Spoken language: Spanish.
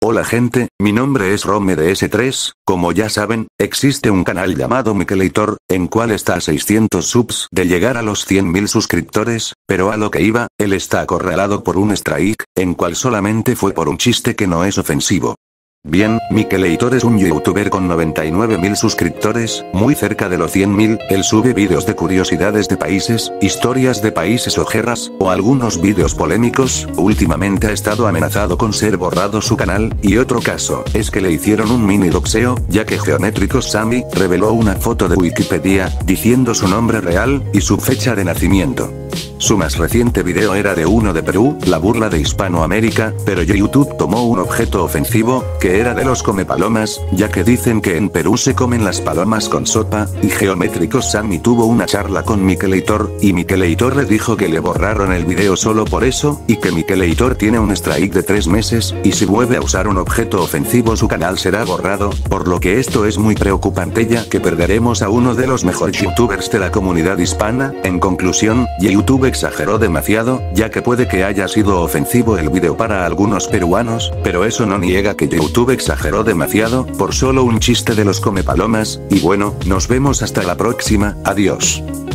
Hola gente, mi nombre es RomeDS3, como ya saben, existe un canal llamado Mikelator, en cual está a 600 subs de llegar a los 100.000 suscriptores, pero a lo que iba, él está acorralado por un strike, en cual solamente fue por un chiste que no es ofensivo. Bien, Mikelator es un youtuber con 99.000 suscriptores, muy cerca de los 100.000, él sube vídeos de curiosidades de países, historias de países o guerras, o algunos vídeos polémicos, últimamente ha estado amenazado con ser borrado su canal, y otro caso, es que le hicieron un mini doxeo, ya que Geométricos Sammy, reveló una foto de Wikipedia, diciendo su nombre real, y su fecha de nacimiento. Su más reciente video era de uno de Perú, la burla de Hispanoamérica, pero YouTube tomó un objeto ofensivo, que era de los comepalomas, ya que dicen que en Perú se comen las palomas con sopa, y Geométricos Sammy tuvo una charla con Mikelator, y Mikelator le dijo que le borraron el video solo por eso, y que Mikelator tiene un strike de 3 meses, y si vuelve a usar un objeto ofensivo su canal será borrado, por lo que esto es muy preocupante ya que perderemos a uno de los mejores youtubers de la comunidad hispana. En conclusión, YouTube exageró demasiado, ya que puede que haya sido ofensivo el video para algunos peruanos, pero eso no niega que YouTube exageró demasiado, por solo un chiste de los comepalomas, y bueno, nos vemos hasta la próxima, adiós.